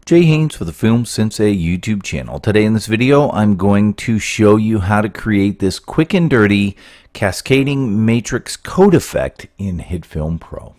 Jay Haynes for the Film Sensei YouTube channel. Today in this video I'm going to show you how to create this quick and dirty cascading matrix code effect in HitFilm Pro.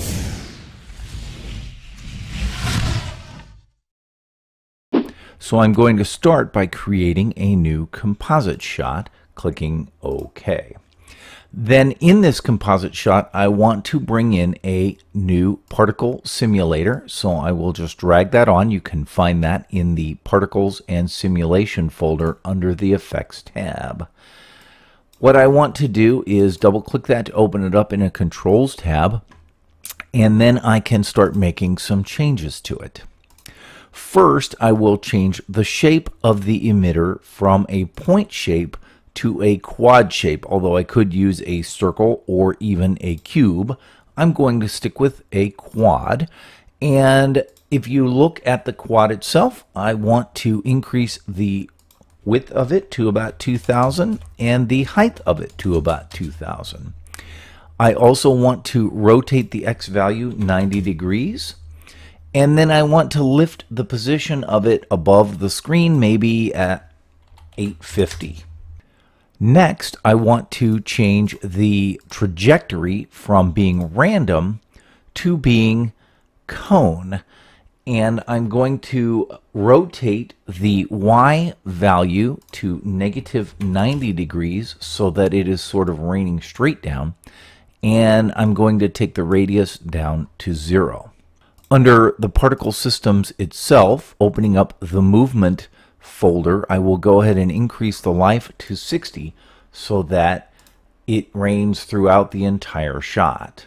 So I'm going to start by creating a new composite shot, clicking OK. Then in this composite shot, I want to bring in a new particle simulator. So I will just drag that on. You can find that in the Particles and Simulation folder under the Effects tab. What I want to do is double click that to open it up in a Controls tab. And then I can start making some changes to it. First, I will change the shape of the emitter from a point shape to a quad shape, although I could use a circle or even a cube. I'm going to stick with a quad, and if you look at the quad itself, I want to increase the width of it to about 2000 and the height of it to about 2000. I also want to rotate the X value 90 degrees, and then I want to lift the position of it above the screen, maybe at 850. Next, I want to change the trajectory from being random to being cone. And I'm going to rotate the Y value to negative 90 degrees so that it is sort of raining straight down. And I'm going to take the radius down to 0. Under the particle systems itself, opening up the movement folder, I will go ahead and increase the life to 60 so that it rains throughout the entire shot.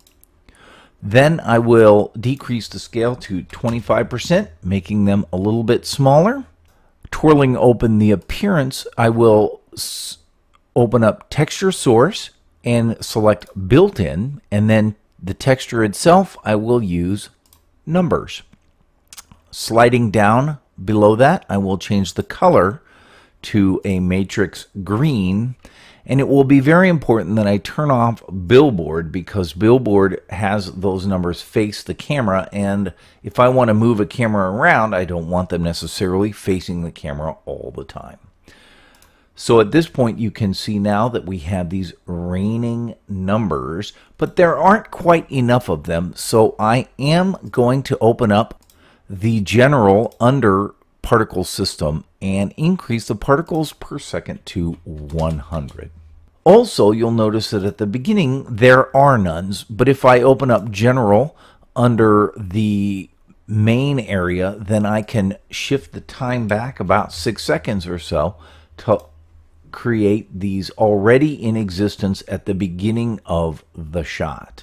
Then I will decrease the scale to 25%, making them a little bit smaller. Twirling open the appearance, I will open up texture source and select built-in, and then the texture itself I will use numbers. Sliding down below that, I will change the color to a matrix green, and it will be very important that I turn off billboard, because billboard has those numbers face the camera, and if I want to move a camera around, I don't want them necessarily facing the camera all the time. So at this point you can see now that we have these raining numbers, but there aren't quite enough of them, so I am going to open up the general under particle system and increase the particles per second to 100. Also, you'll notice that at the beginning there are nones, but if I open up general under the main area, then I can shift the time back about 6 seconds or so to create these already in existence at the beginning of the shot.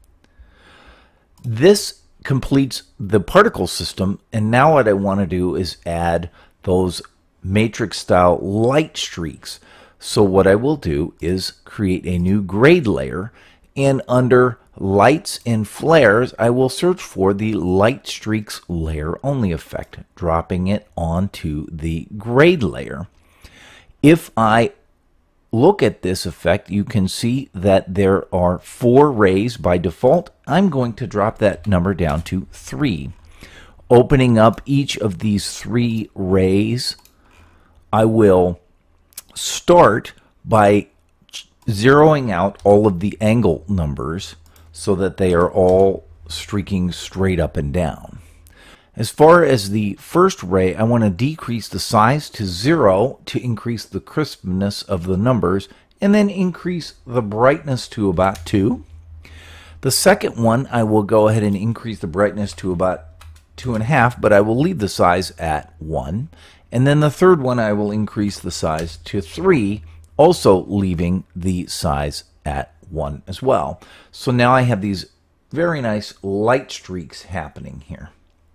This completes the particle system, and now what I want to do is add those matrix style light streaks. So what I will do is create a new grade layer, and under lights and flares I will search for the light streaks layer only effect, dropping it onto the grade layer. If I look at this effect, you can see that there are 4 rays by default. I'm going to drop that number down to 3. Opening up each of these 3 rays, I will start by zeroing out all of the angle numbers so that they are all streaking straight up and down. As far as the first ray, I want to decrease the size to 0 to increase the crispness of the numbers, and then increase the brightness to about 2. The second one, I will go ahead and increase the brightness to about 2.5, but I will leave the size at 1. And then the third one, I will increase the size to 3, also leaving the size at 1 as well. So now I have these very nice light streaks happening here.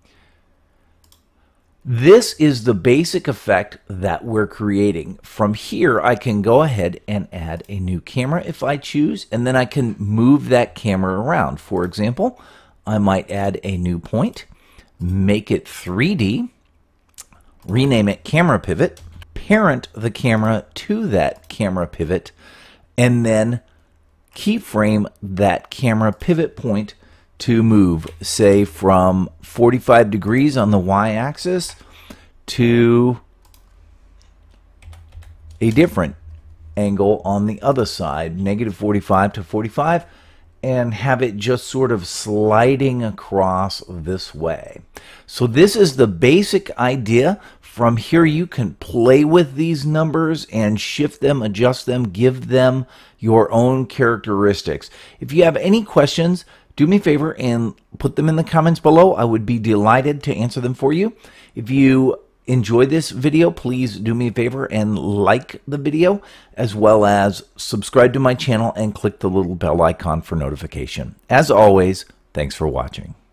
This is the basic effect that we're creating. From here, I can go ahead and add a new camera if I choose, and then I can move that camera around. For example, I might add a new point, make it 3D, rename it camera pivot, parent the camera to that camera pivot, and then keyframe that camera pivot point to move, say, from 45 degrees on the y-axis to a different angle on the other side, negative 45 to 45, and have it just sort of sliding across this way. So this is the basic idea. From here you can play with these numbers and shift them, adjust them, give them your own characteristics. If you have any questions, do me a favor and put them in the comments below. I would be delighted to answer them for you. If you enjoyed this video, please do me a favor and like the video, as well as subscribe to my channel and click the little bell icon for notification. As always, thanks for watching.